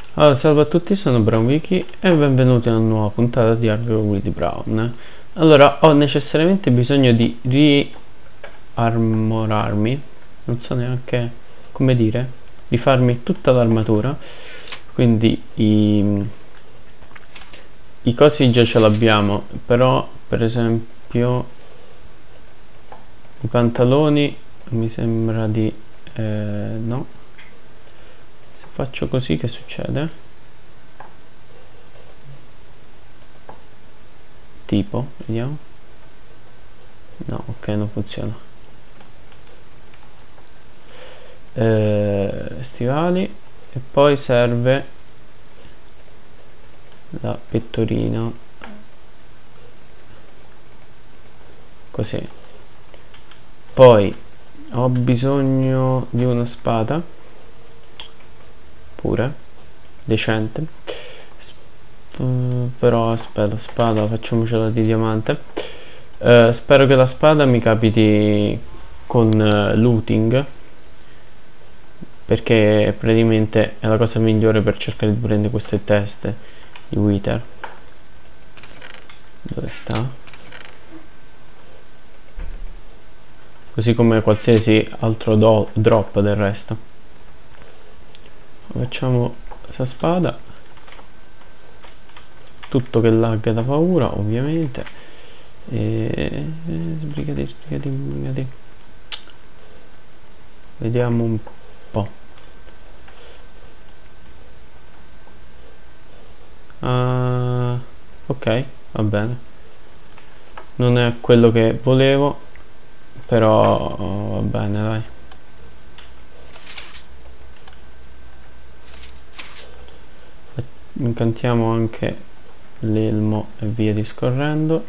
Allora, salve a tutti, sono BrownWiki e benvenuti a una nuova puntata di Argo with Brown. Allora, ho necessariamente bisogno di riarmorarmi, non so neanche come dire, di farmi tutta l'armatura, quindi i cosi già ce l'abbiamo, però per esempio i pantaloni mi sembra di no. Se faccio così che succede? Tipo, vediamo. No, ok, non funziona. Stivali e poi serve la pettorina, così. Poi ho bisogno di una spada pure decente. Però aspetta, spada facciamocela di diamante. Spero che la spada mi capiti con looting, perché praticamente è la cosa migliore per cercare di prendere queste teste di Wither. Dove sta? Così come qualsiasi altro drop del resto. Facciamo questa spada, tutto che lagga da paura ovviamente, e sbrigati. Vediamo un po'. Ok, va bene, non è quello che volevo, però va bene, dai. Incantiamo anche l'elmo e via discorrendo.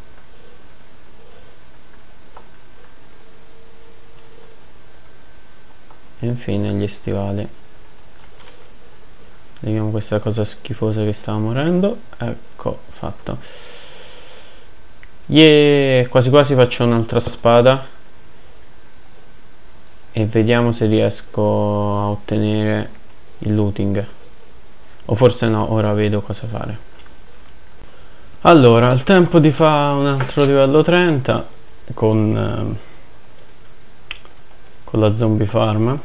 E infine gli stivali. Vediamo questa cosa schifosa che stava morendo. Ecco, fatto. Yeah, quasi quasi faccio un'altra spada e vediamo se riesco a ottenere il looting, o forse no, ora vedo cosa fare. Allora, il tempo di fare un altro livello 30 con la zombie farm.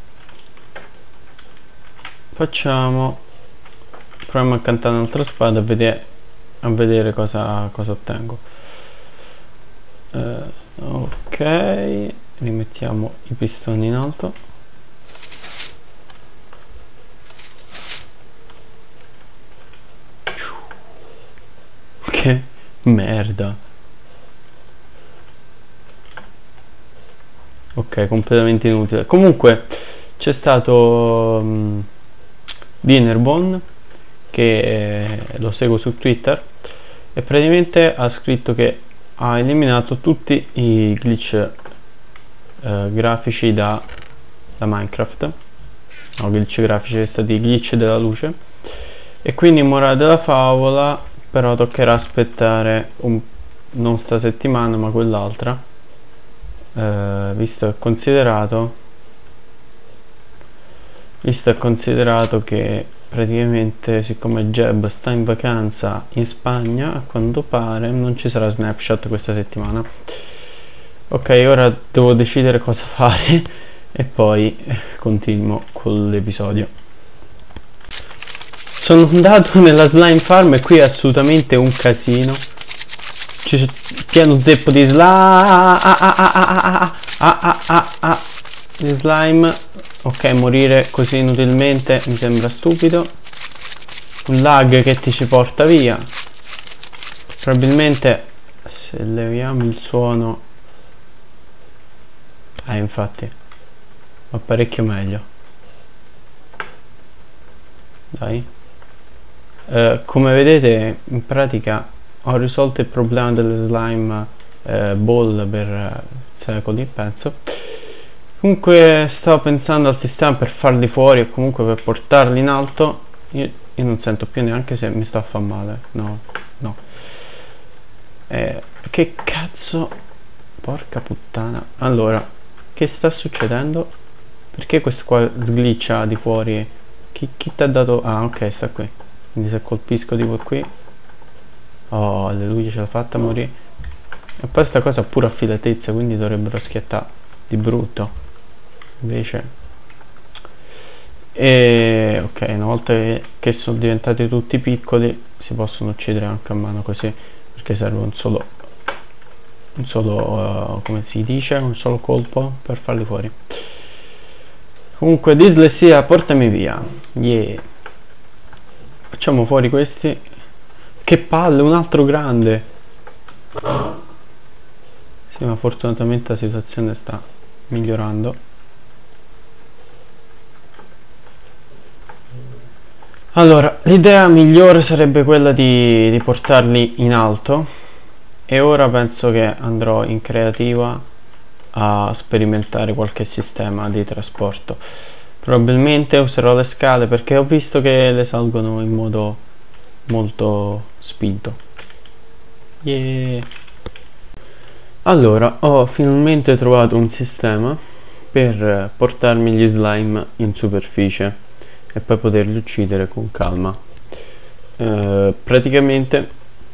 Proviamo a cantare un'altra spada e a vedere cosa ottengo. Ok, rimettiamo i pistoni in alto. Che merda. Ok, completamente inutile. Comunque c'è stato Dinnerbone, che lo seguo su Twitter, e praticamente ha scritto che ha eliminato tutti i glitch grafici da Minecraft. No, glitch grafici, sono stati i glitch della luce, e quindi morale della favola, però toccherà aspettare non sta settimana ma quell'altra, visto e considerato che praticamente, siccome Jeb sta in vacanza in Spagna, a quanto pare non ci sarà Snapchat questa settimana. Ok, ora devo decidere cosa fare e poi continuo con l'episodio. Sono andato nella slime farm e qui è assolutamente un casino. C'è pieno zeppo di slime. Ok, morire così inutilmente mi sembra stupido. Un lag che ti ci porta via. Probabilmente se leviamo il suono, infatti va parecchio meglio, dai. Come vedete, in pratica ho risolto il problema delle slime ball per secoli, penso. Comunque stavo pensando al sistema per farli fuori o comunque per portarli in alto. Io non sento più neanche se mi sto a far male. No. Che cazzo, porca puttana. Allora, che sta succedendo? Perché questo qua sgliccia di fuori Chi ti ha dato? Ah, ok, sta qui. Quindi se colpisco tipo qui. Oh, alleluia, ce l'ha fatta a morire. E poi sta cosa ha pure affilatezza, quindi dovrebbero schiattare di brutto. Invece... E ok, una volta che sono diventati tutti piccoli si possono uccidere anche a mano così, perché serve un solo come si dice, un solo colpo per farli fuori. Comunque dislessia, portami via. Yeah. Facciamo fuori questi. Che palle, un altro grande. Sì, ma fortunatamente la situazione sta migliorando. Allora, l'idea migliore sarebbe quella di portarli in alto, e ora penso che andrò in creativa a sperimentare qualche sistema di trasporto. Probabilmente userò le scale, perché ho visto che le salgono in modo molto spinto. Yeah. Allora, ho finalmente trovato un sistema per portarmi gli slime in superficie e poi poterli uccidere con calma. Praticamente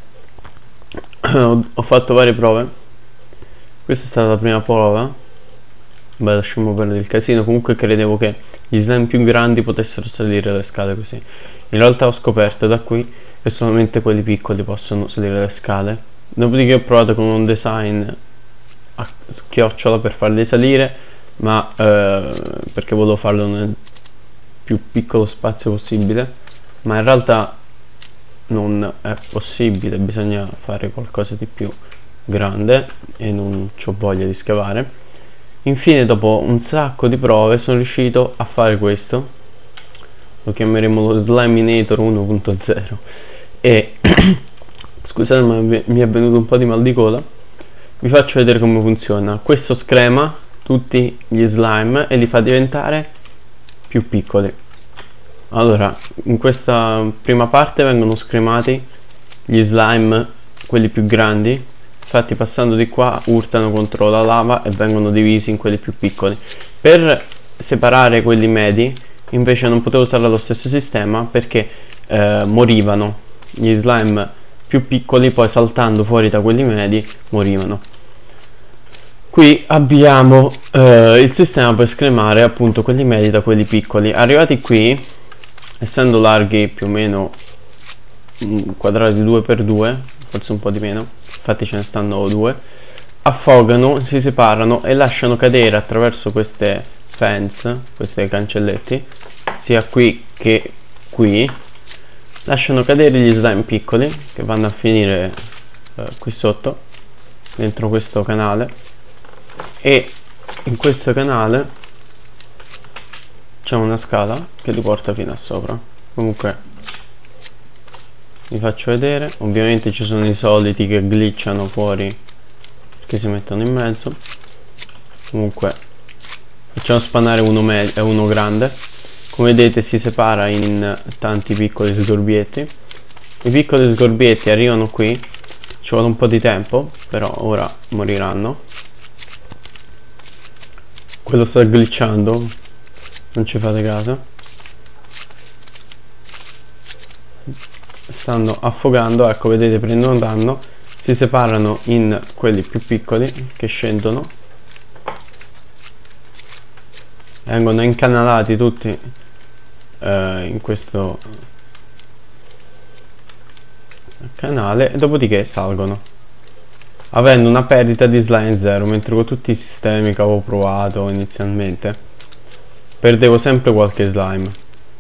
ho fatto varie prove. Questa è stata la prima prova. Beh, lasciamo perdere il casino. Comunque credevo che gli slime più grandi potessero salire le scale così. In realtà ho scoperto da qui che solamente quelli piccoli possono salire le scale. Dopodiché ho provato con un design a chiocciola per farli salire, ma perché volevo farlo nel più piccolo spazio possibile, ma in realtà non è possibile, bisogna fare qualcosa di più grande e non ho voglia di scavare. Infine, dopo un sacco di prove, sono riuscito a fare questo. Lo chiameremo lo Sliminator 1.0 e scusate, ma mi è venuto un po' di mal di gola. Vi faccio vedere come funziona. Questo screma tutti gli slime e li fa diventare più piccoli. Allora, in questa prima parte vengono scremati gli slime, quelli più grandi. Infatti, passando di qua urtano contro la lava e vengono divisi in quelli più piccoli. Per separare quelli medi invece non potevo usare lo stesso sistema, perché morivano gli slime più piccoli, poi saltando fuori da quelli medi morivano. Qui abbiamo il sistema per scremare appunto quelli medi da quelli piccoli. Arrivati qui, essendo larghi più o meno quadrati 2x2, forse un po' di meno, infatti ce ne stanno due, affogano, si separano e lasciano cadere attraverso queste fence, queste cancelletti, sia qui che qui, lasciano cadere gli slime piccoli che vanno a finire qui sotto, dentro questo canale, e in questo canale c'è una scala che li porta fino a sopra. Comunque vi faccio vedere. Ovviamente ci sono i soliti che glitchano fuori perché si mettono in mezzo. Comunque facciamo spannare uno medio e uno grande. Come vedete si separa in tanti piccoli sgorbietti. I piccoli sgorbietti arrivano qui, ci vuole un po' di tempo, però ora moriranno. Quello sta glitchando, non ci fate caso. Stanno affogando, ecco, vedete, prendono danno, si separano in quelli più piccoli che scendono, vengono incanalati tutti in questo canale e dopodiché salgono, avendo una perdita di slime 0, mentre con tutti i sistemi che avevo provato inizialmente perdevo sempre qualche slime.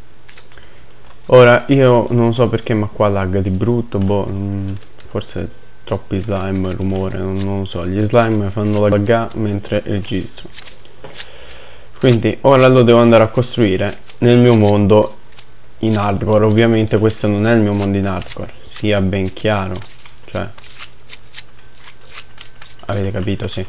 Ora io non so perché, ma qua lagga di brutto, boh, forse troppi slime, rumore, non lo so, gli slime fanno laggare mentre registro. Quindi ora lo devo andare a costruire nel mio mondo in hardcore. Ovviamente questo non è il mio mondo in hardcore, sia ben chiaro, cioè avete capito, sì.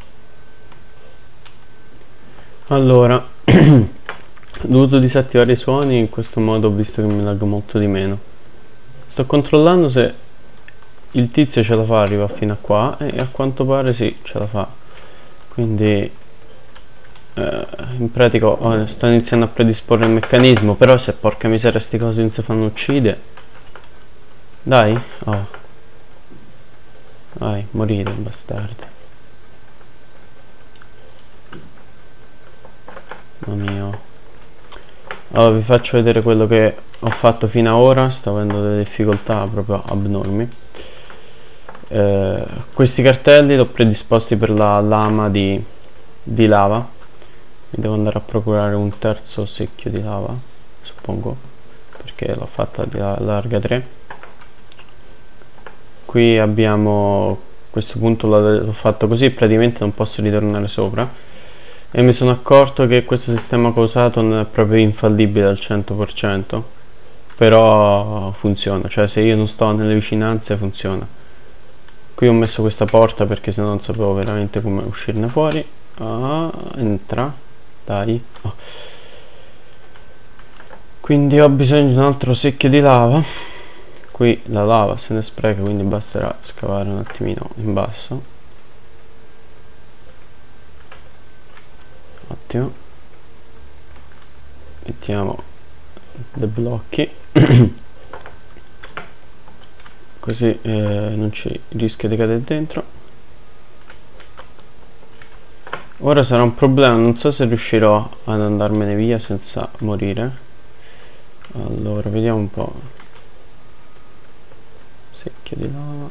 Allora ho dovuto disattivare i suoni, in questo modo ho visto che mi lagga molto di meno. Sto controllando se il tizio ce la fa, arriva fino a qua, e a quanto pare sì, ce la fa. Quindi in pratica sto iniziando a predisporre il meccanismo, però se porca miseria sti cosi non si fanno uccidere. Dai, oh. Vai, morite bastardi. Mamma mia. Allora vi faccio vedere quello che ho fatto fino ad ora. Sto avendo delle difficoltà proprio abnormi. Questi cartelli li ho predisposti per la lama di lava. Mi devo andare a procurare un terzo secchio di lava, suppongo, perché l'ho fatta di larga 3. Qui abbiamo, a questo punto l'ho fatto così, praticamente non posso ritornare sopra, e mi sono accorto che questo sistema che ho usato non è proprio infallibile al 100%, però funziona, cioè se io non sto nelle vicinanze funziona. Qui ho messo questa porta perché sennò non sapevo veramente come uscirne fuori. Entra, dai. Oh. Quindi ho bisogno di un altro secchio di lava. Qui la lava se ne spreca, quindi basterà scavare un attimino in basso. Ottimo. Mettiamo dei blocchi così non ci rischia di cadere dentro. Ora sarà un problema, non so se riuscirò ad andarmene via senza morire. Allora vediamo un po'. Secchio di lava,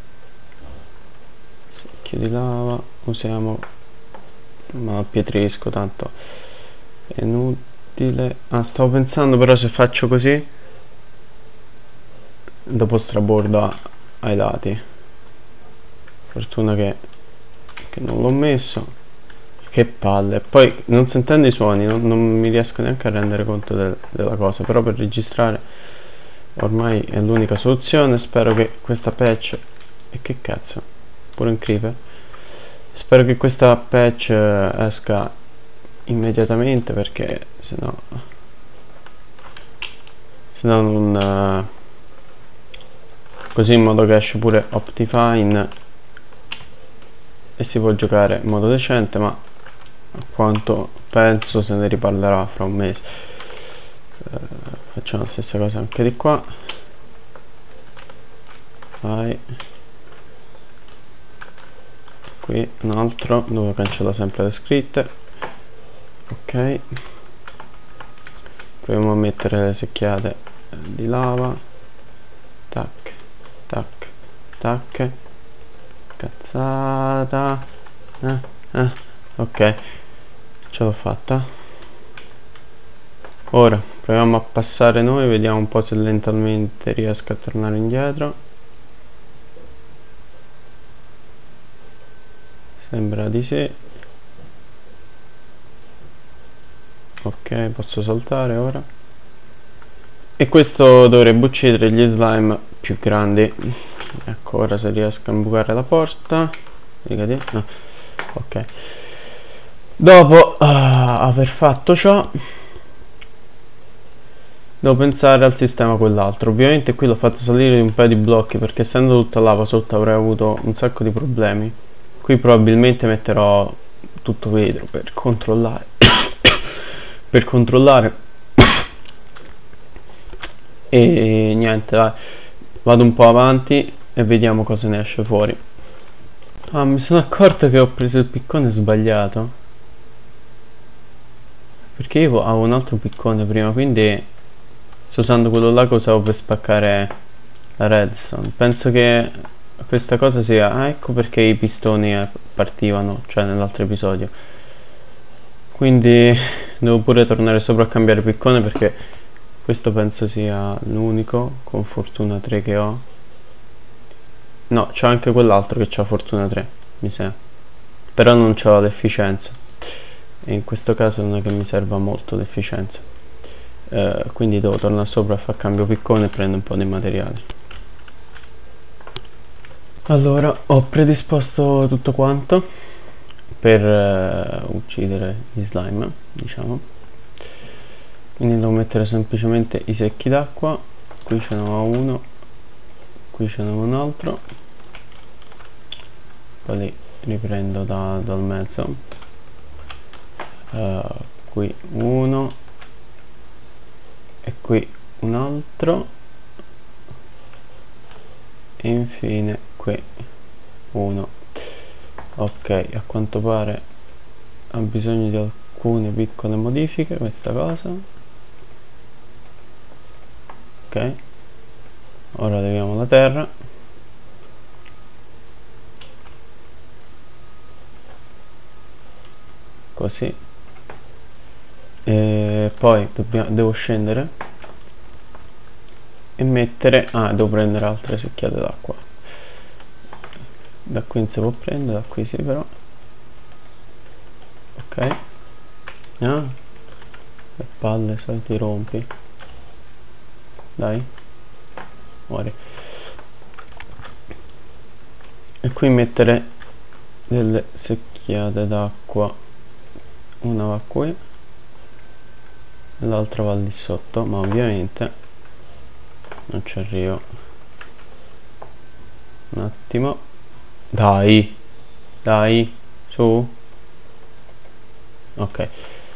secchio di lava, usiamo, ma pietrisco, tanto è inutile. Stavo pensando però se faccio così dopo strabordo ai lati. Fortuna che non l'ho messo. Che palle. Poi non sentendo i suoni non mi riesco neanche a rendere conto della cosa, però per registrare ormai è l'unica soluzione. Spero che questa patch, e che cazzo, pure un creeper, spero che questa patch esca immediatamente, perché sennò non così, in modo che esce pure Optifine e si può giocare in modo decente, ma a quanto penso se ne riparlerà fra un mese. Facciamo la stessa cosa anche di qua. Vai. Qui un altro dove cancello sempre le scritte. Ok, proviamo a mettere le secchiate di lava. Tac tac tac. Cazzata. Ok, ce l'ho fatta. Ora proviamo a passare noi, vediamo un po' se lentamente riesco a tornare indietro. Sembra di sì. Ok, posso saltare ora. E questo dovrebbe uccidere gli slime più grandi. Ecco, ora se riesco a imbucare la porta. No. Ok, dopo aver fatto ciò devo pensare al sistema quell'altro. Ovviamente qui l'ho fatto salire di un paio di blocchi, perché essendo tutta lava sotto avrei avuto un sacco di problemi. Qui probabilmente metterò tutto vetro per controllare per controllare e niente, dai, vado un po' avanti e vediamo cosa ne esce fuori. Mi sono accorto che ho preso il piccone sbagliato, perché io avevo un altro piccone prima, quindi sto usando quello là che usavo per spaccare la redstone. Penso che questa cosa sia, ecco perché i pistoni partivano, cioè nell'altro episodio. Quindi devo pure tornare sopra a cambiare piccone, perché questo penso sia l'unico con fortuna 3 che ho. No, c'è anche quell'altro che c'ha fortuna 3, mi sa, però non c'ho l'efficienza, e in questo caso non è che mi serva molto l'efficienza. Quindi devo tornare sopra a fare cambio piccone e prendo un po' di materiale. Allora, ho predisposto tutto quanto per uccidere gli slime, diciamo. Quindi devo mettere semplicemente i secchi d'acqua. Qui ce n'ho uno, qui ce n'ho un altro, poi li riprendo dal mezzo. qui uno e qui un altro e infine qui uno. Ok, a quanto pare ha bisogno di alcune piccole modifiche questa cosa. Ok, ora leviamo la terra. Così. E poi devo scendere e mettere, devo prendere altre secchiate d'acqua. Da qui non si può prendere, da qui sì però. Ok. Che palle, sai, ti rompi. Dai. Muori. E qui mettere delle secchiate d'acqua. Una va qui e l'altra va lì sotto, ma ovviamente non ci arrivo. Un attimo. Dai, su. Ok.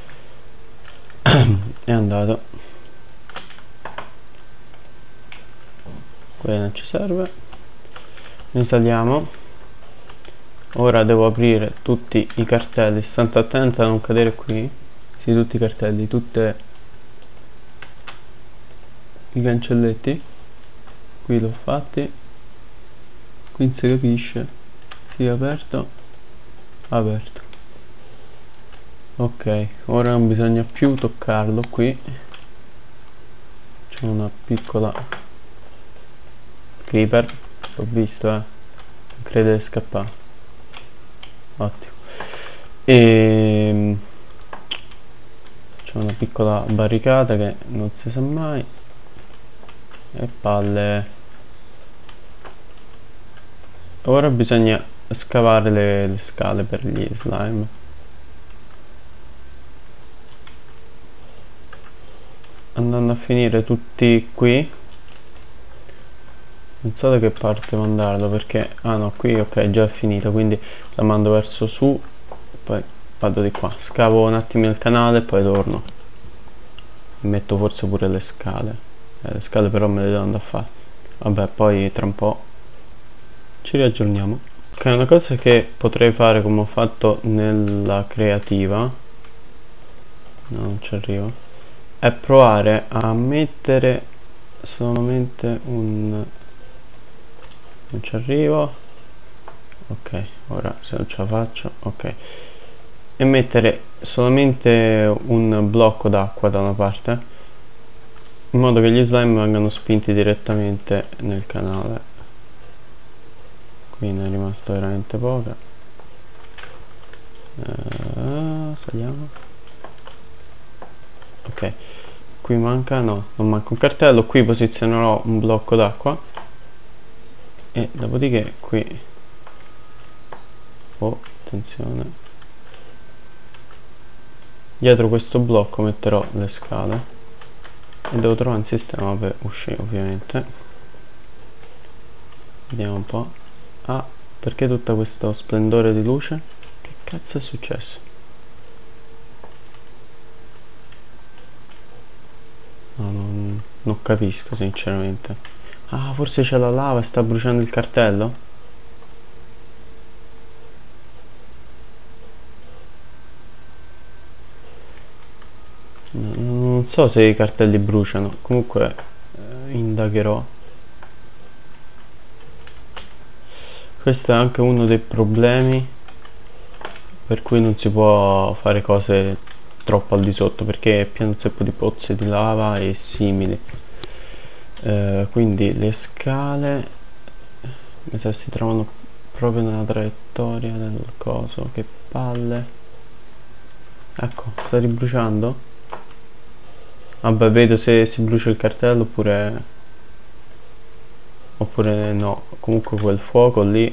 È andato. Quello non ci serve. Risaliamo. Ora devo aprire tutti i cartelli. State attenti a non cadere qui. Sì, tutti i cartelli, tutti i cancelletti. Qui l'ho fatti. Qui non si capisce. Sì, aperto. Aperto. Ok, ora non bisogna più toccarlo qui. C'è una piccola creeper. L'ho visto, non crede di scappare. Ottimo. E c'è una piccola barricata che non si sa mai. E palle. Ora bisogna scavare le scale per gli slime. Andando a finire tutti qui. Non so da che parte mandarlo perché no, qui ok, già è finito, quindi la mando verso su, poi vado di qua, scavo un attimo il canale e poi torno. Metto forse pure le scale. Le scale però me le devo andare a fare. Vabbè, poi tra un po' ci riaggiorniamo. Ok, una cosa che potrei fare come ho fatto nella creativa, no, non ci arrivo, è provare a mettere solamente un... non ci arrivo. Ok, ora se non ce la faccio, ok, e mettere solamente un blocco d'acqua da una parte in modo che gli slime vengano spinti direttamente nel canale. Qui ne è rimasto veramente poca. Saliamo. Ok, qui manca, no, non manca un cartello. Qui posizionerò un blocco d'acqua e dopodiché qui, attenzione, dietro questo blocco metterò le scale e devo trovare un sistema per uscire, ovviamente. Vediamo un po'. Perché tutto questo splendore di luce? Che cazzo è successo? No, non capisco sinceramente. Forse c'è la lava e sta bruciando il cartello? Non so se i cartelli bruciano, comunque indagherò. Questo è anche uno dei problemi per cui non si può fare cose troppo al di sotto, perché è pieno zeppo di pozze di lava e simili. Quindi le scale mi sa si trovano proprio nella traiettoria del coso. Che palle. Ecco, sta ribruciando. Vabbè, vedo se si brucia il cartello oppure no. Comunque quel fuoco lì,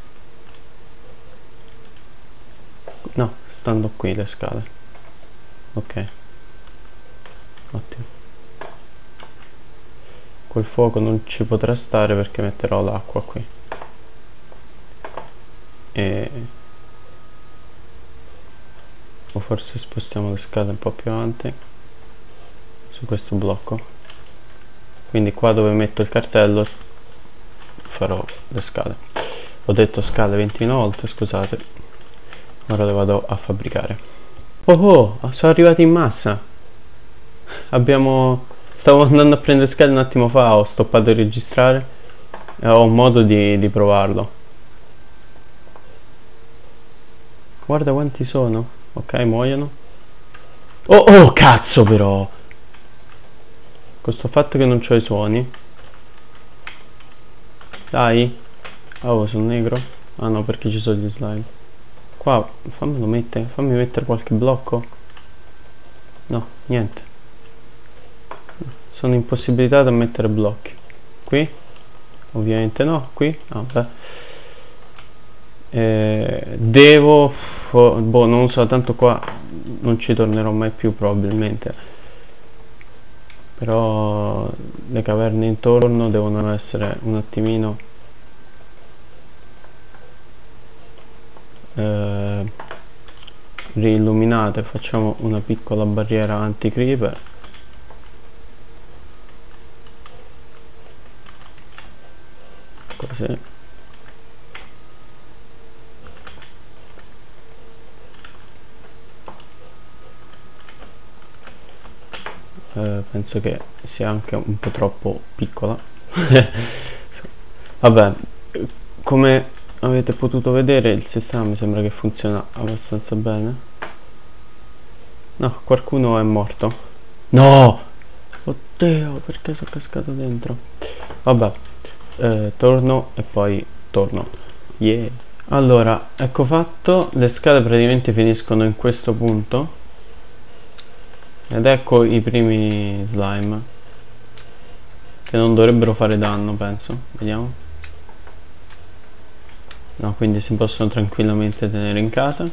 no, stando qui le scale. Ok, ottimo. Quel fuoco non ci potrà stare perché metterò l'acqua qui e o forse spostiamo le scale un po' più avanti su questo blocco, quindi qua dove metto il cartello farò le scale. Ho detto scale 21 volte, scusate. Ora le vado a fabbricare. Oh, sono arrivati in massa. Stavo andando a prendere scale un attimo fa, ho stoppato di registrare e ho un modo di provarlo. Guarda quanti sono. Ok, muoiono. Oh, cazzo però. Questo fatto che non c'ho i suoni. Dai. Oh, sono negro. Ah no, perché ci sono gli slime. Qua, fammi mettere qualche blocco. No, niente. Sono impossibilitato a mettere blocchi. Qui? Ovviamente no, qui? Ah, beh. Devo... boh, non so, tanto qua non ci tornerò mai più probabilmente. Però le caverne intorno devono essere un attimino riilluminate. Facciamo una piccola barriera anti-creeper. Così. Penso che sia anche un po' troppo piccola. Vabbè, come avete potuto vedere il sistema mi sembra che funziona abbastanza bene. No, qualcuno è morto. No! Oddio, perché sono cascato dentro? Vabbè, torno e poi torno. Yeah. Allora, ecco fatto, le scale praticamente finiscono in questo punto. Ed ecco i primi slime, che non dovrebbero fare danno, penso. Vediamo. No, quindi si possono tranquillamente tenere in casa.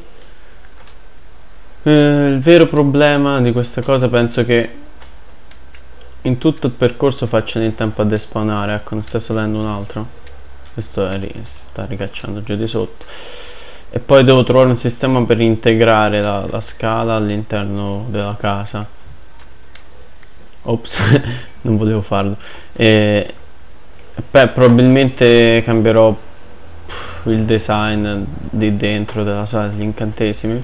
Il vero problema di questa cosa, penso che in tutto il percorso facciano in tempo a despawnare. Ecco, ne sta salendo un altro. Questo si sta ricacciando giù di sotto. E poi devo trovare un sistema per integrare la scala all'interno della casa. Ops, non volevo farlo. Beh, probabilmente cambierò il design di dentro della sala degli incantesimi.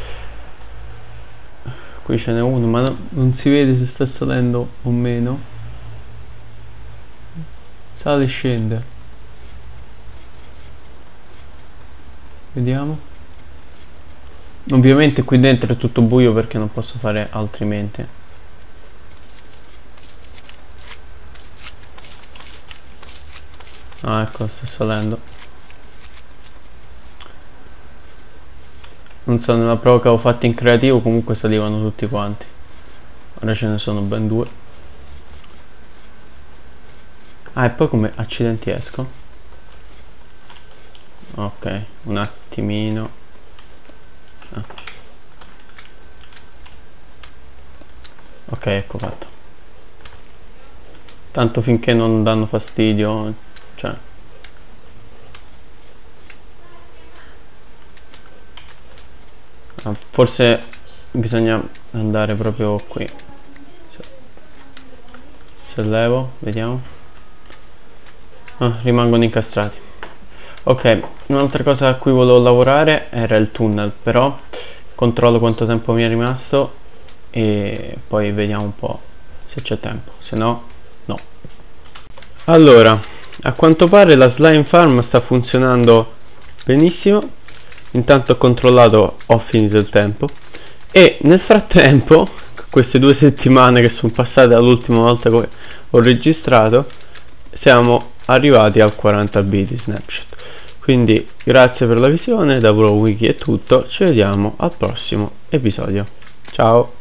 Qui ce n'è uno, ma non si vede se sta salendo o meno. Sale e scende. Vediamo. Ovviamente qui dentro è tutto buio perché non posso fare altrimenti. Ah, ecco, sta salendo. Non so, nella prova che ho fatto in creativo comunque salivano tutti quanti. Ora ce ne sono ben 2. Ah, e poi come accidenti esco? Ok, un attimino. Ah. Ok, ecco fatto. Tanto finché non danno fastidio, cioè. Forse bisogna andare proprio qui. Se levo, vediamo. Rimangono incastrati. Ok, un'altra cosa a cui volevo lavorare era il tunnel, però controllo quanto tempo mi è rimasto e poi vediamo un po' se c'è tempo, se no, no. Allora, a quanto pare la slime farm sta funzionando benissimo. Intanto ho controllato, ho finito il tempo e nel frattempo, queste 2 settimane che sono passate dall'ultima volta che ho registrato, siamo arrivati al 40 b di snapshot. Quindi grazie per la visione, da ProWiki è tutto, ci vediamo al prossimo episodio. Ciao!